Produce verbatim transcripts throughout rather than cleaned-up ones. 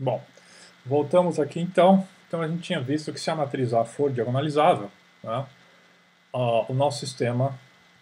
Bom, voltamos aqui então. Então a gente tinha visto que se a matriz A for diagonalizável, né, uh, o nosso sistema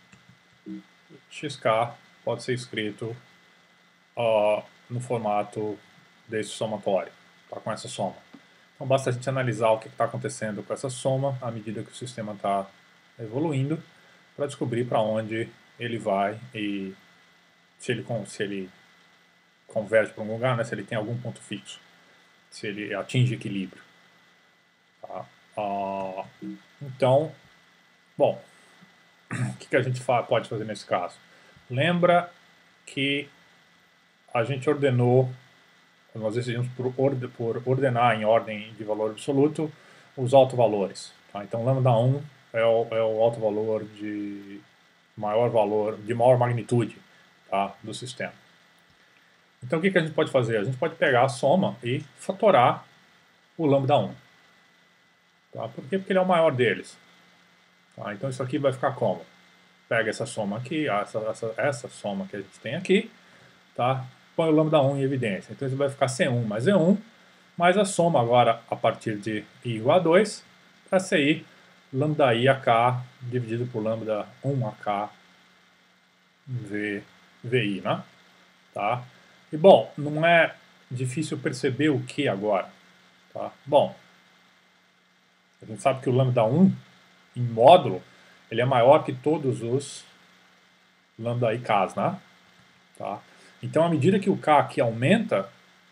xk pode ser escrito uh, no formato desse somatório, tá, com essa soma. Então basta a gente analisar o que está acontecendo com essa soma à medida que o sistema está evoluindo para descobrir para onde ele vai e se ele, se ele converge para um lugar, né, se ele tem algum ponto fixo, se ele atinge equilíbrio. Tá? Ah, então, bom, o que, que a gente fa pode fazer nesse caso? Lembra que a gente ordenou, nós decidimos por, orde, por ordenar em ordem de valor absoluto os autovalores. Tá? Então, lambda um é o, é o autovalor de maior valor, de maior magnitude, tá, do sistema. Então, o que, que a gente pode fazer? A gente pode pegar a soma e fatorar o lambda um. Tá? Por quê? Porque ele é o maior deles. Tá? Então, isso aqui vai ficar como? Pega essa soma aqui, essa, essa, essa soma que a gente tem aqui, tá? Põe o lambda um em evidência. Então, isso vai ficar C um mais E um, mais a soma agora a partir de I igual a dois, para sair lambda I A K dividido por lambda um A K v, VI, né? Tá? E, bom, não é difícil perceber o que agora? Tá? Bom, a gente sabe que o lambda um, em módulo, ele é maior que todos os lambda iks, né? Tá? Então, à medida que o K aqui aumenta,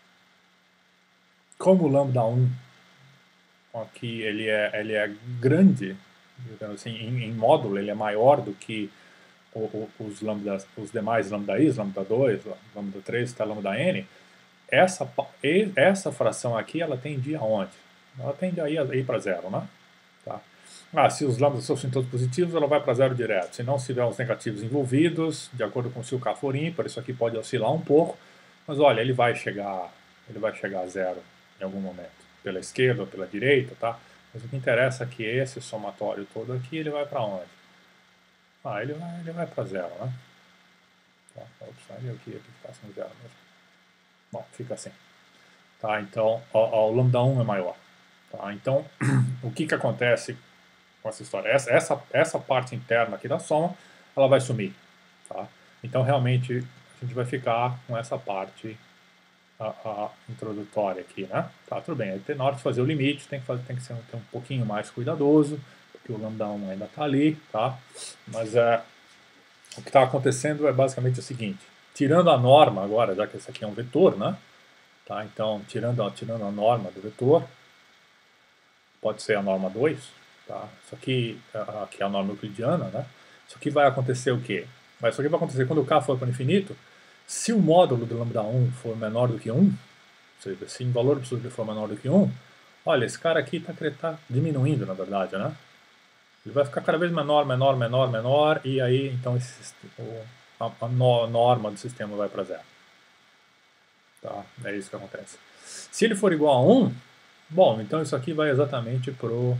como o lambda um aqui ele é, ele é grande, assim, em, em módulo ele é maior do que o, o, os, lambda, os demais lambda i's, lambda dois, lambda três, até lambda n, essa, essa fração aqui ela tende aonde? Ela tende a ir, a ir para zero, né? Tá? Ah, se os lambdas fossem todos positivos, ela vai para zero direto. Se não, se tiver os negativos envolvidos, de acordo com se o K for ímpar, isso aqui pode oscilar um pouco, mas olha, ele vai chegar, ele vai chegar a zero em algum momento, pela esquerda ou pela direita, tá? Mas o que interessa é que esse somatório todo aqui, ele vai para onde? Ah, ele vai, ele vai para zero, né? Tá, ops, ali aqui, aqui está sendo zero mesmo. Bom, fica assim. Tá, então, ó, ó, o lambda um é maior. Tá, então, o que que acontece com essa história? Essa, essa, essa parte interna aqui da soma, ela vai sumir. Tá? Então, realmente, a gente vai ficar com essa parte a, a introdutória aqui, né? Tá, tudo bem. Aí, na hora de fazer o limite, tem que, fazer, tem que ser um, ter um pouquinho mais cuidadoso, porque o lambda um ainda está ali, tá? Mas é, o que está acontecendo é basicamente o seguinte. Tirando a norma agora, já que esse aqui é um vetor, né? Tá? Então, tirando a, tirando a norma do vetor, pode ser a norma dois, tá? Isso aqui, aqui é a norma euclidiana, né? Isso aqui vai acontecer o quê? Isso aqui vai acontecer quando o K for para o infinito, se o módulo do lambda um for menor do que um, ou seja, se o valor absoluto for menor do que um, olha, esse cara aqui está tá diminuindo, na verdade, né? Ele vai ficar cada vez menor, menor, menor, menor, e aí, então, esse, o, a, a norma do sistema vai para zero. Tá? É isso que acontece. Se ele for igual a um, bom, então isso aqui vai exatamente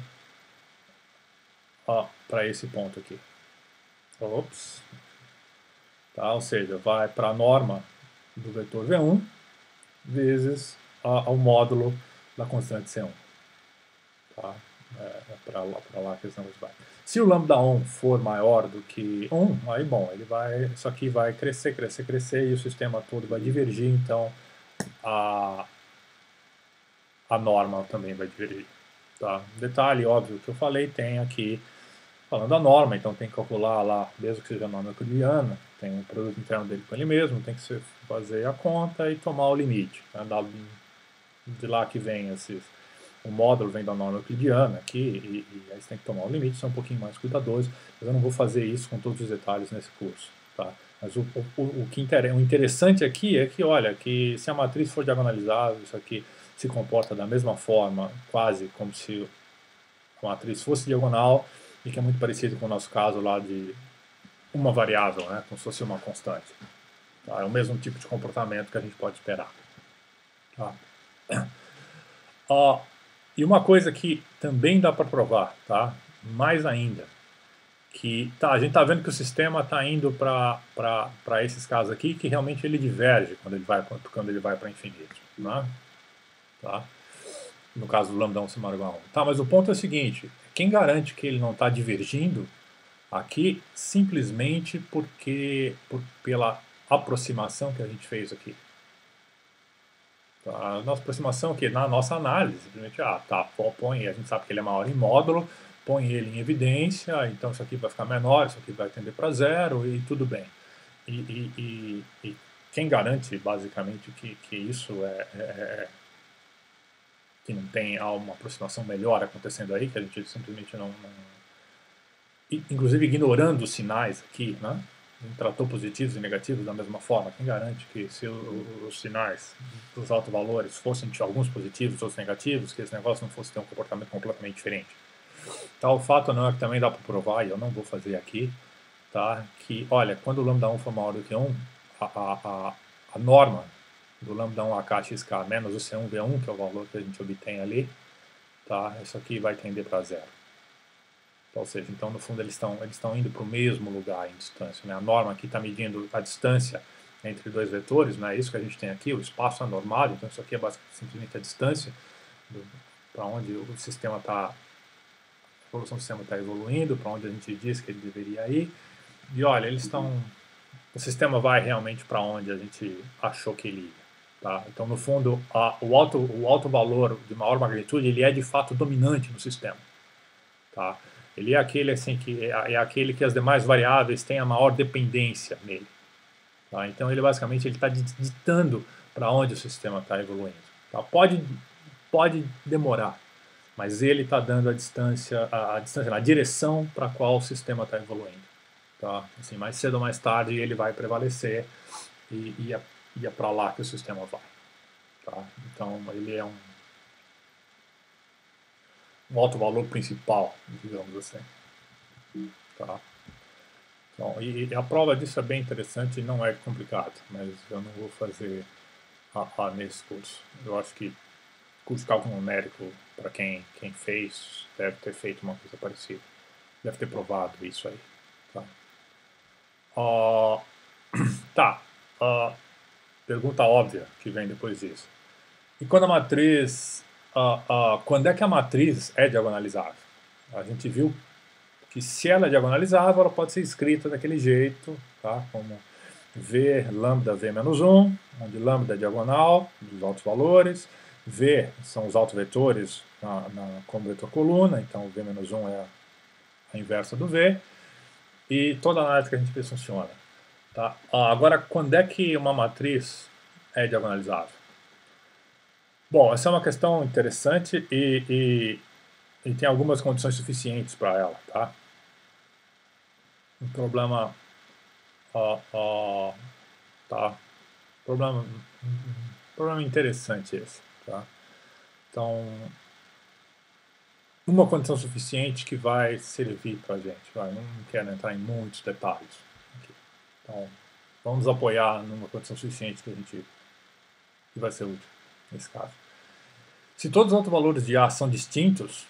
para esse ponto aqui. Ops. Tá? Ou seja, vai para a norma do vetor V um vezes a, ao módulo da constante C um. Tá? É, é para lá, para lá que esse número vai. Se o lambda um for maior do que um, aí bom, ele vai, isso aqui vai crescer, crescer, crescer e o sistema todo vai divergir, então a, a norma também vai divergir. Tá? Detalhe óbvio que eu falei, tem aqui, falando a norma, então tem que calcular lá, mesmo que seja a norma euclidiana, tem um produto interno dele com ele mesmo, tem que fazer a conta e tomar o limite. Né? De lá que vem esses, o módulo vem da norma euclidiana aqui, e, e aí você tem que tomar o limite, ser um pouquinho mais cuidadoso, mas eu não vou fazer isso com todos os detalhes nesse curso. Tá? Mas o, o, o, que inter... o interessante aqui é que, olha, que se a matriz for diagonalizável, isso aqui se comporta da mesma forma, quase como se a matriz fosse diagonal, e que é muito parecido com o nosso caso lá de uma variável, né, como se fosse uma constante. Tá? É o mesmo tipo de comportamento que a gente pode esperar. Tá? Uh, e uma coisa que também dá para provar, tá? Mais ainda, que tá, a gente está vendo que o sistema está indo para esses casos aqui, que realmente ele diverge quando ele vai, quando ele vai para infinito. Né? Tá? No caso do lambda um ser maior ou igual a um. Tá, mas o ponto é o seguinte, quem garante que ele não está divergindo aqui simplesmente porque, por, pela aproximação que a gente fez aqui? Tá? A nossa aproximação aqui, na nossa análise, simplesmente, ah, tá, põe, a gente sabe que ele é maior em módulo, põe ele em evidência, então isso aqui vai ficar menor, isso aqui vai tender para zero e tudo bem. E, e, e, e quem garante, basicamente, que, que isso é, é, é que não tem uma aproximação melhor acontecendo aí, que a gente simplesmente não, não... inclusive ignorando os sinais aqui, né? Não tratou positivos e negativos da mesma forma. Quem garante que se o, os sinais dos altos valores fossem de alguns positivos, outros negativos, que esse negócio não fosse ter um comportamento completamente diferente? Tá, o fato não é que também dá para provar, e eu não vou fazer aqui, tá? Que, olha, quando o lambda um for maior do que um, a, a, a, a norma do lambda um A K X K menos o C um V um, que é o valor que a gente obtém ali, tá? Isso aqui vai tender para zero. Então, ou seja, então no fundo eles estão eles estão indo para o mesmo lugar em distância, né? A norma aqui está medindo a distância entre dois vetores, né? Isso que a gente tem aqui, o espaço anormado, então isso aqui é basicamente simplesmente a distância para onde o sistema está, a evolução do sistema está evoluindo, para onde a gente diz que ele deveria ir. E olha, eles estão, o sistema vai realmente para onde a gente achou que ele ia. Tá? Então, no fundo, a, o, alto, o alto valor de maior magnitude, ele é de fato dominante no sistema. Tá? Ele é aquele, assim, que, é, é aquele que as demais variáveis têm a maior dependência nele. Tá? Então, ele basicamente está ditando para onde o sistema está evoluindo. Tá? Pode, pode demorar, mas ele está dando a distância, a, a distância, a direção para a qual o sistema está evoluindo. Tá? Assim, mais cedo ou mais tarde ele vai prevalecer e, e é, e é para lá que o sistema vai. Tá? Então ele é um, um alto valor principal, digamos assim. Tá? Então, e, e a prova disso é bem interessante e não é complicado, mas eu não vou fazer a, a nesse curso. Eu acho que curso de cálculo numérico, para quem, quem fez, deve ter feito uma coisa parecida. Deve ter provado isso aí. Tá? Uh, tá. Uh, pergunta óbvia que vem depois disso. E quando a matriz... Uh, uh, quando é que a matriz é diagonalizável? A gente viu que se ela é diagonalizável, ela pode ser escrita daquele jeito, tá? Como V lambda V menos um, onde lambda é diagonal dos altos valores, V são os autovetores na, na, como vetor coluna, então V menos um é a, a inversa do V, e toda a análise que a gente fez funciona. Tá? Ah, agora, quando é que uma matriz é diagonalizável? Bom, essa é uma questão interessante e, e, e tem algumas condições suficientes para ela. Tá? Um problema... Uh, uh, tá? Problema, um problema interessante esse. Tá? Então, uma condição suficiente que vai servir para a gente. Vai, não quero entrar em muitos detalhes aqui. Então, vamos apoiar numa condição suficiente que a gente que vai ser útil nesse caso. Se todos os autovalores de A são distintos,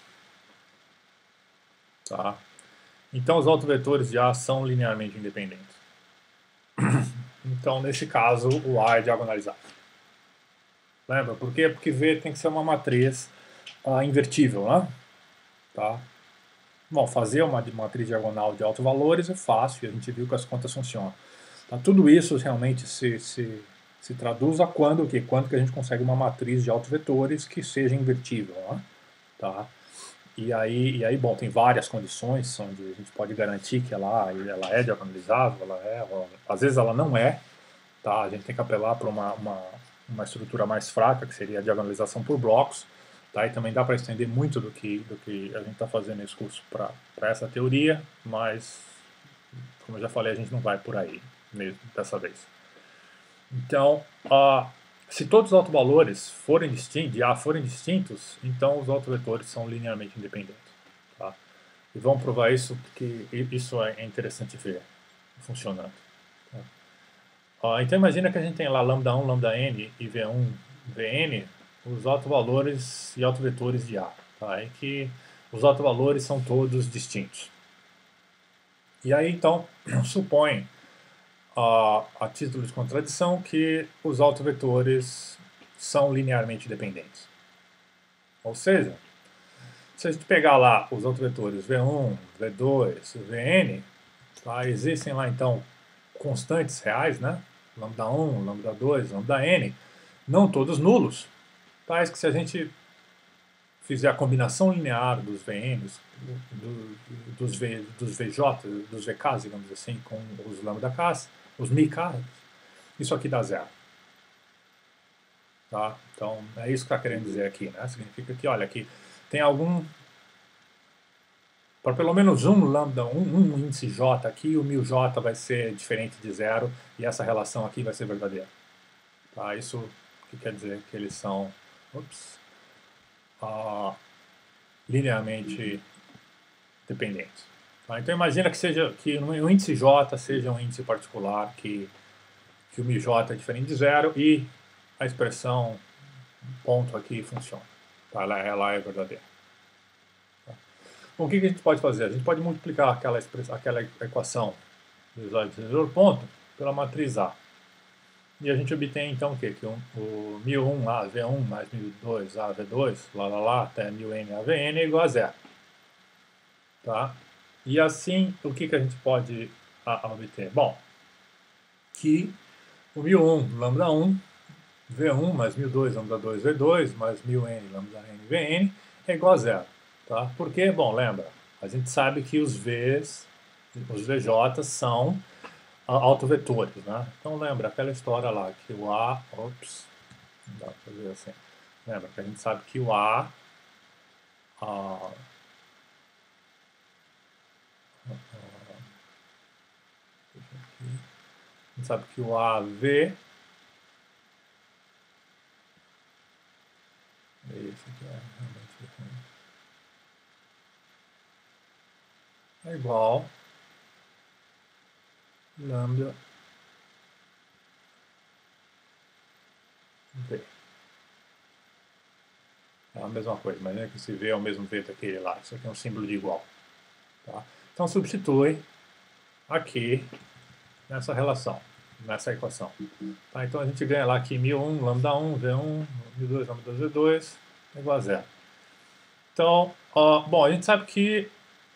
tá? Então os autovetores de A são linearmente independentes. Então, nesse caso, o A é diagonalizável. Lembra? Por quê? Porque V tem que ser uma matriz uh, invertível, né? Tá? Bom, fazer uma matriz diagonal de autovalores é fácil, a gente viu que as contas funcionam. Tá? Tudo isso realmente se, se, se traduz a quando, que, quando que a gente consegue uma matriz de autovetores que seja invertível. Né? Tá? E, aí, e aí, bom, tem várias condições onde a gente pode garantir que ela, ela é diagonalizável, ela é, ela, às vezes ela não é. Tá? A gente tem que apelar para uma, uma, uma estrutura mais fraca, que seria a diagonalização por blocos. Tá? E também dá para estender muito do que, do que a gente está fazendo nesse curso para essa teoria, mas, como eu já falei, a gente não vai por aí mesmo dessa vez. Então, uh, se todos os autovalores forem distintos, de A forem distintos, então os autovetores são linearmente independentes. Tá? E vamos provar isso, porque isso é interessante ver funcionando. Tá? Uh, então, imagina que a gente tem lá lambda um, lambda n e V um, Vn, os autovalores e autovetores de A, tá? E que os autovalores são todos distintos. E aí, então, supõe, a, a título de contradição, que os autovetores são linearmente dependentes. Ou seja, se a gente pegar lá os autovetores V um, V dois, Vn, tá? Existem lá então constantes reais, né? Lambda um, lambda dois, lambda n, não todos nulos, tais que se a gente fizer a combinação linear dos Vns, do, dos, v, dos Vj, dos Vks, digamos assim, com os lambda Ks, os miks, isso aqui dá zero. Tá? Então, é isso que está querendo dizer aqui, né? Significa que, olha, aqui tem algum... Para pelo menos um lambda, um, um índice J aqui, o μJ vai ser diferente de zero e essa relação aqui vai ser verdadeira. Tá? Isso que quer dizer que eles são ups, uh, linearmente dependentes. Tá? Então imagina que, seja, que o índice J seja um índice particular que, que o μJ é diferente de zero e a expressão ponto aqui funciona. Tá? Ela, ela é verdadeira. Bom, o que a gente pode fazer? A gente pode multiplicar aquela, aquela equação do isolador ponto pela matriz A. E a gente obtém então o quê? Que o, o μ um A V um mais μ dois A V dois, lá, lá, lá, até μn A V n é igual a zero. Tá? E assim, o que, que a gente pode a, a obter? Bom, que o μ um lambda um V um mais μ dois lambda dois V dois mais μn lambda n Vn é igual a zero. Tá? Por quê? Bom, lembra, a gente sabe que os Vs, os V J são autovetores, né? Então lembra aquela história lá, que o A, ops, não dá pra fazer assim, lembra que a gente sabe que o A, a, a, a gente sabe que o A V, esse aqui é realmente é igual lambda V. É a mesma coisa, mas é que esse V é o mesmo V daquele lá. Isso aqui é um símbolo de igual. Tá? Então substitui aqui nessa relação, nessa equação. Tá? Então a gente ganha lá que μ um, lambda um, V um, μ dois, lambda dois, V dois é igual a zero. Então, ó, bom, a gente sabe que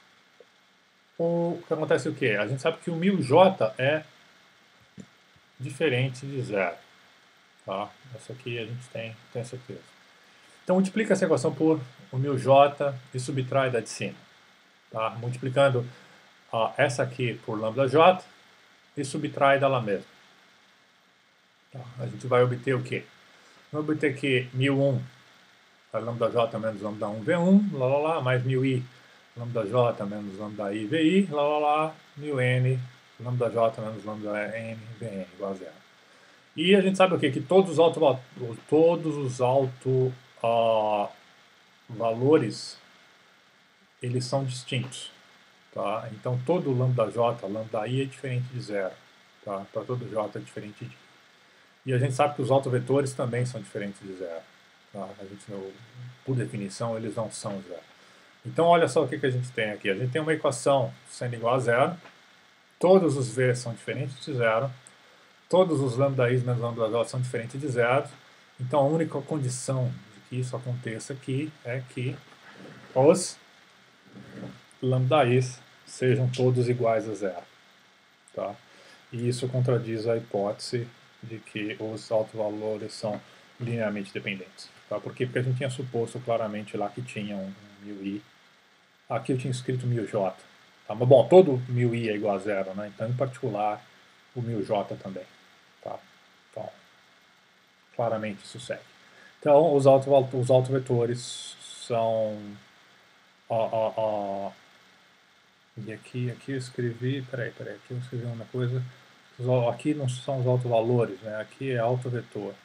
o que acontece é o quê? A gente sabe que o μJ é diferente de zero. Tá? Essa aqui a gente tem, tem certeza. Então multiplica essa equação por o μJ e subtrai da de cima. Tá? Multiplicando ó, essa aqui por lambda j e subtrai dela mesma. Tá? A gente vai obter o quê? Vai obter que μ um é lambda j menos lambda um V um, lá, lá, lá, mais μi lambda j menos lambda i vi, lá, lá, lá, μn lambda j menos lambda n Vn igual a zero. E a gente sabe o quê? Que todos os alto, todos os alto uh, valores, eles são distintos. Tá? Então todo lambda j, lambda i é diferente de zero. Tá? Para todo j é diferente de i. E a gente sabe que os autovetores também são diferentes de zero. Tá? A gente, por definição, eles não são zero. Então olha só o que, que a gente tem aqui. A gente tem uma equação sendo igual a zero. Todos os v são diferentes de zero. Todos os lambda i's menos lambda j são diferentes de zero. Então a única condição de que isso aconteça aqui é que os lambda i's sejam todos iguais a zero. Tá? E isso contradiz a hipótese de que os autovalores são linearmente dependentes. Tá? Por quê? Porque a gente tinha suposto claramente lá que tinha um, um μi. Aqui eu tinha escrito μj. Tá? Mas bom, todo μi é igual a zero, né? Então em particular o μj também. Tá? Então, claramente isso segue. Então os, auto, os autovetores são... Ó, ó, ó, e aqui, aqui eu escrevi... Peraí, peraí, aqui eu escrevi uma coisa... Aqui não são os autovalores, né? Aqui é autovetor.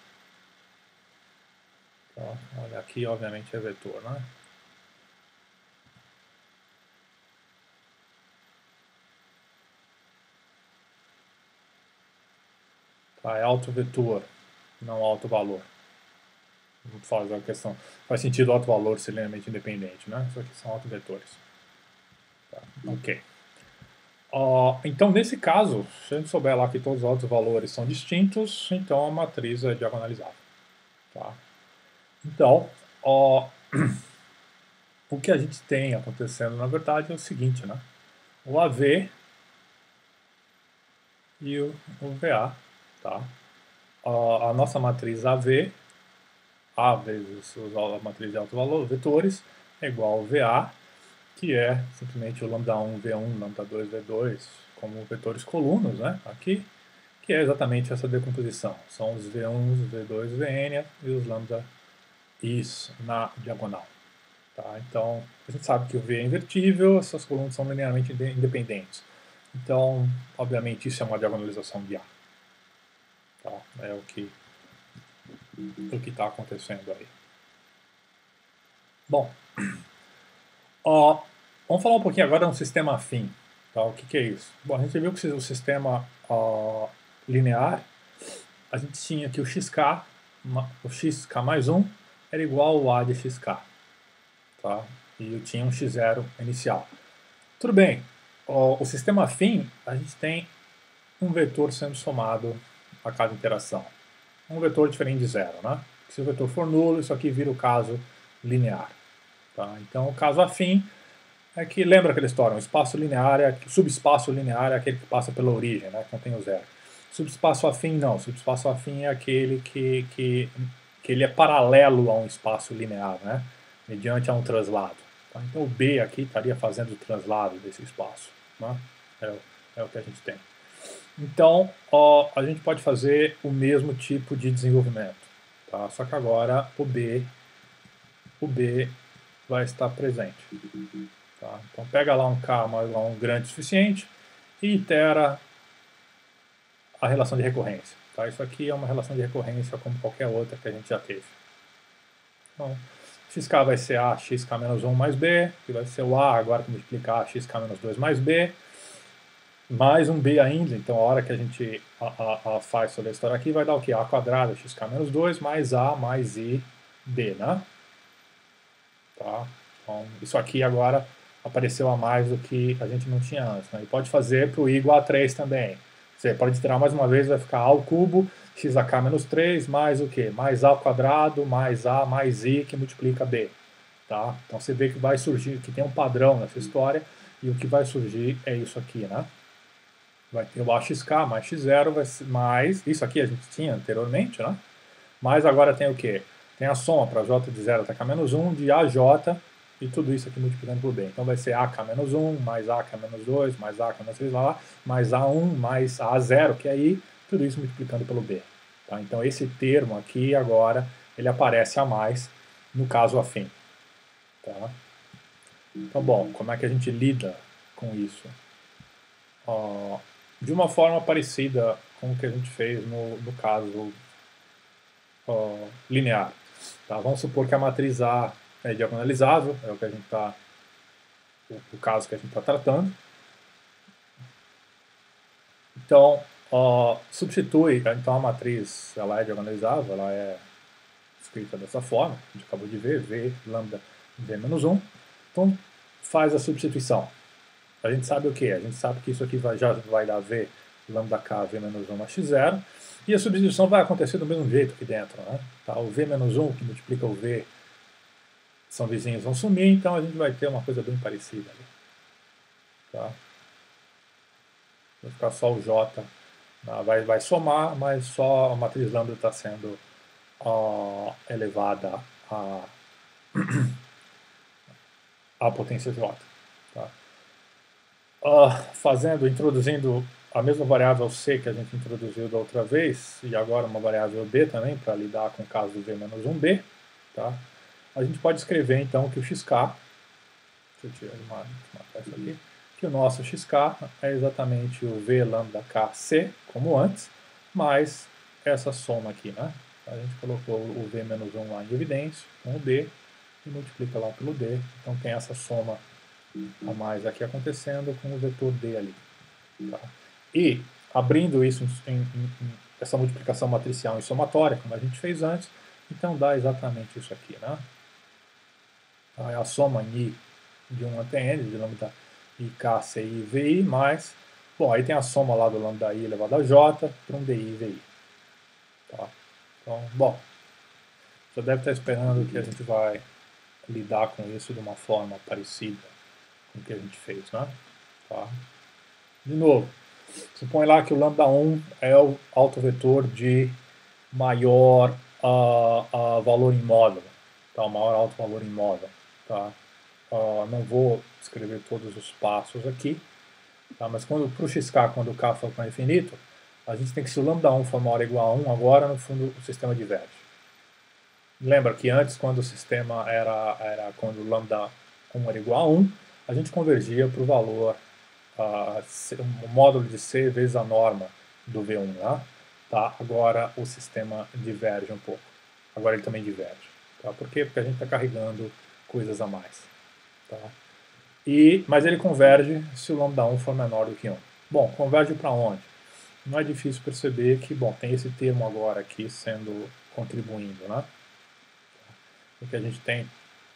Tá? Olha, aqui obviamente é vetor, né? Tá? É autovetor, não autovalor. Vou fazer a questão. Faz sentido autovalor ser linearmente independente, né? Isso aqui são autovetores. Tá? Ok. Uh, então, nesse caso, se a gente souber lá que todos os autovalores são distintos, então a matriz é diagonalizável. Tá? Então, uh, o que a gente tem acontecendo, na verdade, é o seguinte, né? O A V e o, o V A, tá? A, a nossa matriz A V, A vezes a matriz de alto valor, vetores, é igual ao V A, que é simplesmente o lambda um, V um, lambda dois, V dois, como vetores colunos, né? Aqui, que é exatamente essa decomposição. São os V um, V dois, Vn e os lambda is na diagonal. Tá? Então, a gente sabe que o V é invertível, essas colunas são linearmente independentes. Então, obviamente, isso é uma diagonalização de A. Tá? É o que o que está acontecendo aí. Bom, ó, vamos falar um pouquinho agora de um sistema afim. Tá? O que, que é isso? Bom, a gente viu que o sistema ó, linear, a gente tinha que o xk, o xk mais um, era igual ao A de xk. Tá? E eu tinha um x zero inicial. Tudo bem, o, o sistema afim, a gente tem um vetor sendo somado a cada interação. Um vetor diferente de zero, né? Se o vetor for nulo, isso aqui vira o caso linear. Tá? Então, o caso afim é que, lembra aquela história, um espaço linear, é, o subespaço linear é aquele que passa pela origem, né? Que não tem o zero. Subespaço afim não, subespaço afim é aquele que, que, que ele é paralelo a um espaço linear, né? Mediante a um translado. Tá? Então, o B aqui estaria fazendo o translado desse espaço. Né? É, é o que a gente tem. Então, ó, a gente pode fazer o mesmo tipo de desenvolvimento, tá? Só que agora o B, o B vai estar presente. Tá? Então, pega lá um K mais um grande o suficiente e itera a relação de recorrência. Tá? Isso aqui é uma relação de recorrência como qualquer outra que a gente já teve. Então, xk vai ser A, xk menos um mais B, que vai ser o A agora que multiplica A, xk menos dois mais B, mais um B ainda, então a hora que a gente a, a, a faz toda a história aqui vai dar o que? A quadrado, xk menos dois, mais A, mais I, B, né? Tá? Então, isso aqui agora apareceu a mais do que a gente não tinha antes, né? E pode fazer para o I igual a três também. Você pode tirar mais uma vez, vai ficar A ao cubo, xk menos três, mais o que? Mais A ao quadrado, mais A, mais I, que multiplica B. Tá? Então você vê que vai surgir, que tem um padrão nessa história, e o que vai surgir é isso aqui, né? Vai ter o A X K mais X zero, vai ser mais, isso aqui a gente tinha anteriormente, né? Mas agora tem o quê? Tem a soma para J de zero até K menos um, de A J, e tudo isso aqui multiplicando por B. Então vai ser A K menos um, mais A K menos dois, mais A K menos três, lá, lá, mais A um, mais A zero, que é I, tudo isso multiplicando pelo B. Tá? Então esse termo aqui agora, ele aparece a mais no caso afim. Tá? Então, bom, como é que a gente lida com isso? Uh, de uma forma parecida com o que a gente fez no, no caso uh, linear. Tá? Vamos supor que a matriz A é diagonalizável, é o que a gente tá, o, o caso que a gente está tratando. Então, uh, substitui, então a matriz ela é diagonalizável, ela é escrita dessa forma, a gente acabou de ver, V lambda V menos um. Então, faz a substituição. A gente sabe o que? A gente sabe que isso aqui vai, já vai dar V lambda K, V menos um mais X zero. E a substituição vai acontecer do mesmo jeito aqui dentro. Né? Tá? O V menos um, que multiplica o V, são vizinhos, vão sumir, então a gente vai ter uma coisa bem parecida ali. Tá? Vai ficar só o J, vai, vai somar, mas só a matriz lambda está sendo uh, elevada a, a potência J. Tá? Uh, fazendo, introduzindo a mesma variável C que a gente introduziu da outra vez, e agora uma variável B também, para lidar com o caso do V menos um B, tá? A gente pode escrever então que o xk, deixa eu tirar uma isso aqui, que o nosso xk é exatamente o V lambda kc, como antes, mais essa soma aqui, né? A gente colocou o V menos um lá em evidência, com o D, e multiplica lá pelo D, então tem essa soma a mais aqui acontecendo com o vetor D ali. Tá? E, abrindo isso, em, em, em, essa multiplicação matricial em somatória, como a gente fez antes, então dá exatamente isso aqui. Né? É a soma em I de um até N, de lambda I, K, C, I, V, I, mais... Bom, aí tem a soma lá do lambda I elevado a J para um D I, V I. Tá? Então, bom, já deve estar esperando que a gente vai lidar com isso de uma forma parecida com o que a gente fez, né? Tá? De novo, supõe lá que o lambda um é o autovetor de maior uh, uh, valor em módulo, tá? O maior alto valor em módulo, tá? Uh, não vou escrever todos os passos aqui, tá? Mas para o xk, quando o k for para infinito, a gente tem que, se o lambda um for maior ou igual a um, agora no fundo o sistema diverge. Lembra que antes, quando o sistema era, era quando o lambda um era igual a um, a gente convergia para o valor, uh, o módulo de C vezes a norma do V um, né? Tá? Agora o sistema diverge um pouco. Agora ele também diverge. Tá? Por quê? Porque a gente está carregando coisas a mais. Tá? E, mas ele converge se o lambda um for menor do que um. Bom, converge para onde? Não é difícil perceber que, bom, tem esse termo agora aqui sendo contribuindo, né? O que a gente tem,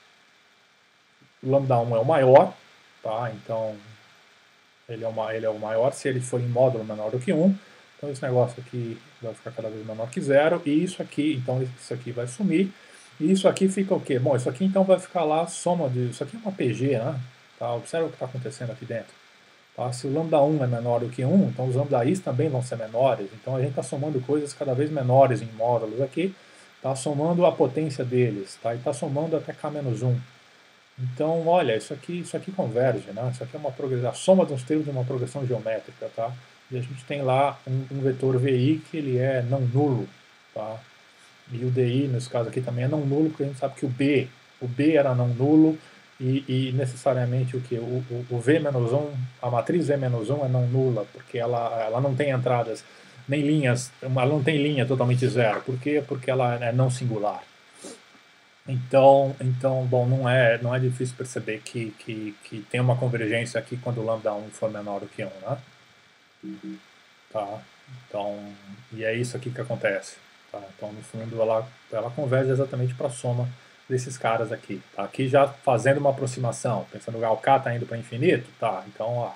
o lambda um é o maior, tá? Então ele é, uma, ele é o maior se ele for em módulo menor do que um. Então esse negócio aqui vai ficar cada vez menor que zero, e isso aqui, então isso aqui vai sumir, e isso aqui fica o quê? Bom, isso aqui então vai ficar lá a soma de, isso aqui é uma P G, né? Tá? Observa o que está acontecendo aqui dentro. Tá? Se o lambda um é menor do que um, então os lambda i's também vão ser menores, então a gente está somando coisas cada vez menores em módulos aqui, está somando a potência deles, tá? E está somando até k menos um. Então, olha, isso aqui, isso aqui converge, né? Isso aqui é uma progressão, a soma dos termos de uma progressão geométrica, tá? E a gente tem lá um, um vetor V I que ele é não nulo, tá? E o D I, nesse caso aqui, também é não nulo, porque a gente sabe que o B, o B era não nulo, e, e necessariamente o que? O, o, o V menos um, a matriz V menos um é não nula, porque ela, ela não tem entradas, nem linhas, ela não tem linha totalmente zero. Por quê? Porque ela é não singular. Então, então, bom, não é, não é difícil perceber que, que, que tem uma convergência aqui quando o lambda um for menor do que um, né? Uhum. Tá? Então, e é isso aqui que acontece. Tá? Então, no fundo, ela, ela converge exatamente para a soma desses caras aqui. Tá? Aqui já fazendo uma aproximação, pensando que o K está indo para infinito, tá? Então, ó, o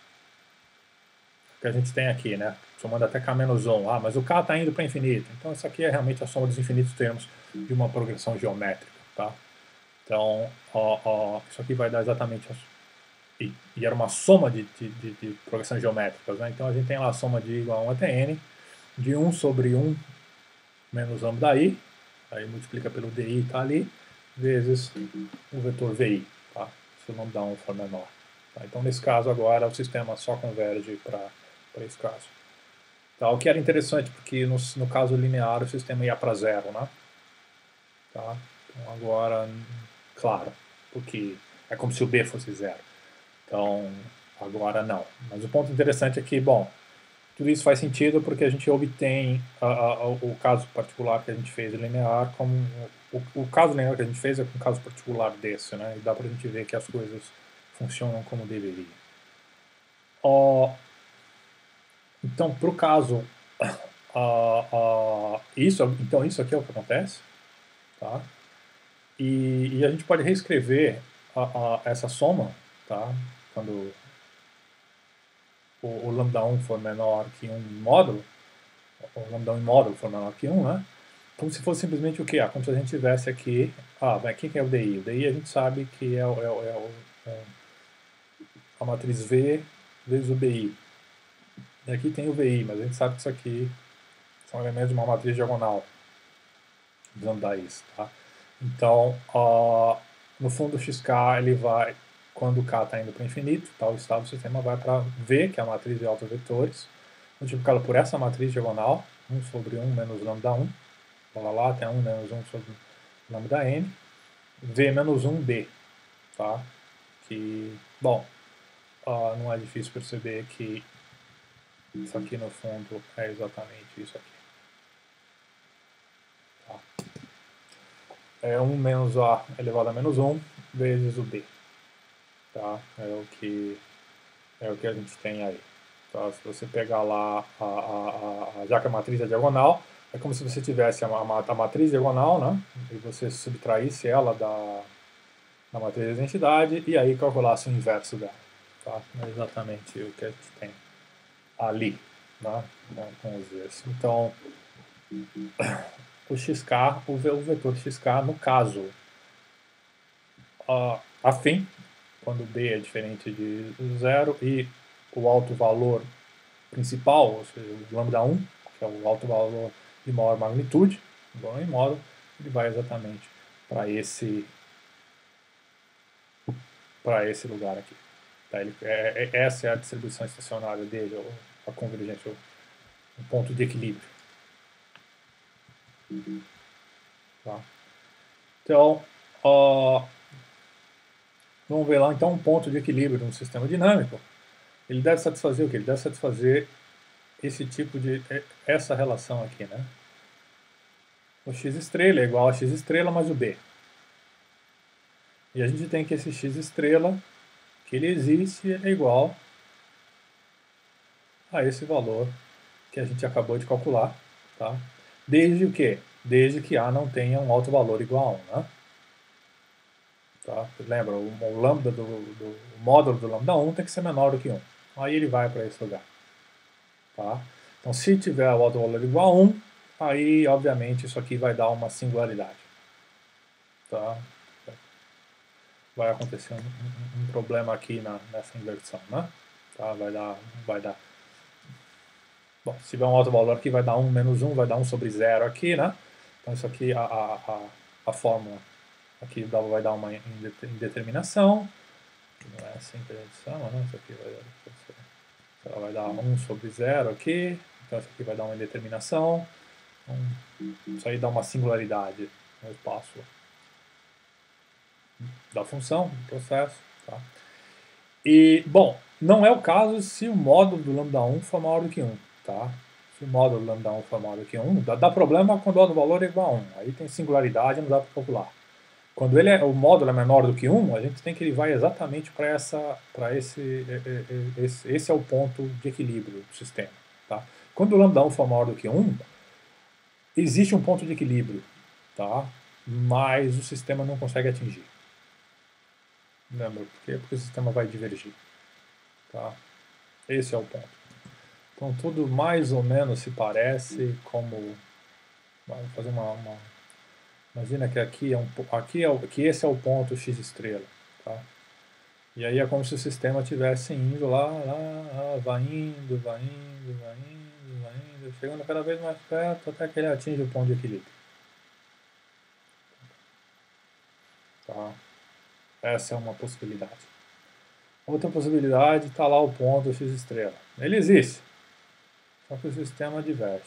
que a gente tem aqui, né? Somando até K menos um. Ah, mas o K está indo para infinito. Então, isso aqui é realmente a soma dos infinitos termos de uma progressão geométrica, tá? Então, ó, ó, isso aqui vai dar exatamente... A, e, e era uma soma de, de, de, de progressões geométricas, né? Então, a gente tem lá a soma de I igual a um até N, de um sobre um menos lambda I, aí multiplica pelo D I, tá ali, vezes o vetor V I, tá? Se o lambda um for menor. Tá? Então, nesse caso agora, o sistema só converge para esse caso. Tá? O que era interessante, porque no, no caso linear o sistema ia para zero, né? Tá? Então, agora, claro, porque é como se o B fosse zero. Então, agora não. Mas o ponto interessante é que, bom, tudo isso faz sentido porque a gente obtém a, a, o caso particular que a gente fez linear como... O, o caso linear que a gente fez é com um caso particular desse, né? E dá pra gente ver que as coisas funcionam como deveriam. Oh, então, pro caso... Uh, uh, isso, então, isso aqui é o que acontece. Tá? E, e a gente pode reescrever a, a, essa soma, tá? Quando o, o lambda um for menor que um módulo, o lambda um em módulo for menor que um, né? Como se fosse simplesmente o quê? Ah, como se a gente tivesse aqui... Ah, o que é o D I? O D I a gente sabe que é, o, é, o, é, o, é a matriz V vezes o B I. E aqui tem o V I, mas a gente sabe que isso aqui são elementos de uma matriz diagonal dos lambda's, tá? Então, uh, no fundo, o xk ele vai, quando o k está indo para o infinito, tá, o estado do sistema vai para V, que é a matriz de autovetores, multiplicado por essa matriz diagonal, um sobre um menos lambda um, lá, lá até um menos um sobre lambda n, V menos um B, tá? Que, bom, uh, não é difícil perceber que isso aqui no fundo é exatamente isso aqui. Tá? É um menos A elevado a menos um vezes o B. Tá? É o que, é o que a gente tem aí. Tá? Se você pegar lá, a, a, a, já que a matriz é diagonal, é como se você tivesse a, a, a matriz diagonal, né? E você subtraísse ela da, da matriz da identidade e aí calculasse o inverso dela. Tá? É exatamente o que a gente tem ali, né? Com os vezes. Então, o xk, o vetor xk, no caso uh, afim, quando B é diferente de zero, e o alto valor principal, ou seja, o lambda um, que é o alto valor de maior magnitude, igual em módulo, ele vai exatamente para esse, para esse lugar aqui. Tá? Ele, é, é, essa é a distribuição estacionária dele, ou a convergência, o, o ponto de equilíbrio. Tá? Então, uh, vamos ver lá, então, um ponto de equilíbrio de um sistema dinâmico. Ele deve satisfazer o quê? Ele deve satisfazer esse tipo de, essa relação aqui, né? O x estrela é igual a x estrela mais o b. E a gente tem que esse x estrela, que ele existe, é igual a esse valor que a gente acabou de calcular, tá? Desde o quê? Desde que A não tenha um alto valor igual a um, né? Tá? Lembra, o, o lambda do, do o módulo do lambda um tem que ser menor do que um. Aí ele vai para esse lugar. Tá? Então, se tiver o alto valor igual a um, aí, obviamente, isso aqui vai dar uma singularidade. Tá? Vai acontecer um, um, um problema aqui na, nessa inversão, né? Tá? Vai dar, vai dar. Bom, se tiver um alto valor aqui, vai dar um menos um, vai dar um sobre zero aqui, né? Então, isso aqui, a, a, a, a fórmula aqui vai dar uma indeterminação. Não é assim que a gente chama, né? Isso aqui vai dar, ela vai dar um sobre zero aqui. Então, isso aqui vai dar uma indeterminação. Então, isso aí dá uma singularidade no espaço da função, do processo. Tá? E, bom, não é o caso se o módulo do lambda um for maior do que um. Tá? Se o módulo do lambda um for maior do que um, dá, dá problema quando o valor é igual a um. Aí tem singularidade, não dá para calcular. Quando ele é, o módulo é menor do que um, a gente tem que ele vai exatamente para essa, para esse, esse, esse é o ponto de equilíbrio do sistema. Tá? Quando o lambda um for maior do que um, existe um ponto de equilíbrio, tá? Mas o sistema não consegue atingir. Lembra por quê? Porque o sistema vai divergir. Tá? Esse é o ponto. Então tudo mais ou menos se parece como... Vamos fazer uma... uma imagina que aqui é, um, aqui é, que esse é o ponto x estrela. Tá? E aí é como se o sistema estivesse indo lá, lá, lá, vai indo, vai indo, vai indo, vai indo, chegando cada vez mais perto até que ele atinge o ponto de equilíbrio. Tá? Essa é uma possibilidade. Outra possibilidade está lá o ponto x estrela. Ele existe, só que o sistema diverge.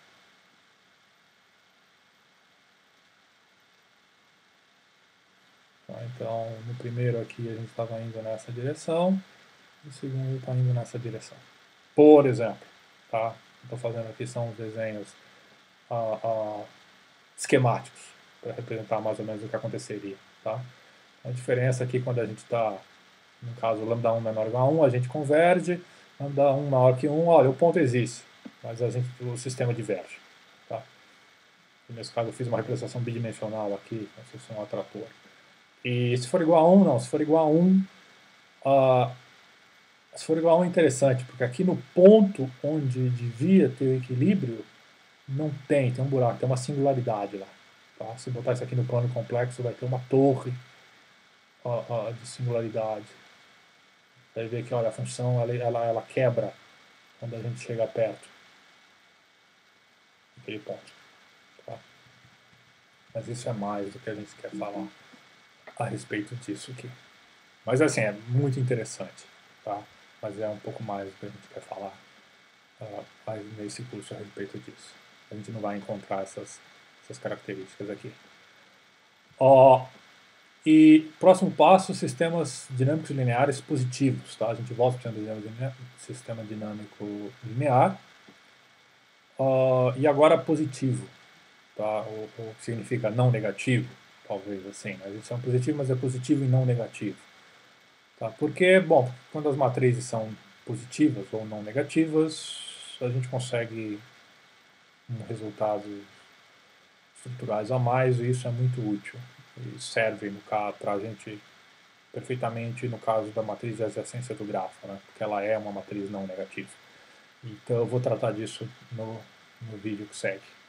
Tá? Então, no primeiro aqui a gente estava indo nessa direção, no segundo está indo nessa direção. Por exemplo, tá? Estou fazendo aqui são os desenhos ah, ah, esquemáticos para representar mais ou menos o que aconteceria. Tá? A diferença aqui quando a gente está, no caso, lambda um menor ou igual a um, a gente converge, lambda um maior que um, olha, o ponto existe, mas a gente, o sistema diverge. Tá? Nesse caso eu fiz uma representação bidimensional aqui, como se fosse um atrator. E se for igual a um, não, se for igual a um, uh, se for igual a um é interessante, porque aqui no ponto onde devia ter o equilíbrio, não tem, tem um buraco, tem uma singularidade lá. Tá? Se botar isso aqui no plano complexo, vai ter uma torre uh, uh, de singularidade. Vai ver que olha, a função ela, ela, ela quebra quando a gente chega perto daquele ponto. Tá? Mas isso é mais do que a gente quer falar a respeito disso aqui. Mas assim, é muito interessante. Tá? Mas é um pouco mais do que a gente quer falar uh, nesse curso a respeito disso. A gente não vai encontrar essas, essas características aqui. Uh, E próximo passo, sistemas dinâmicos lineares positivos. Tá? A gente volta para o sistema dinâmico linear. Uh, e agora positivo, tá? o, o que significa não negativo, talvez assim. Né? A gente chama positivo, mas é positivo e não negativo. Tá? Porque, bom, quando as matrizes são positivas ou não negativas, a gente consegue um resultados estruturais a mais, e isso é muito útil. E serve para a gente perfeitamente no caso da matriz de adjacência do grafo, né? Porque ela é uma matriz não negativa. Então eu vou tratar disso no, no vídeo que segue.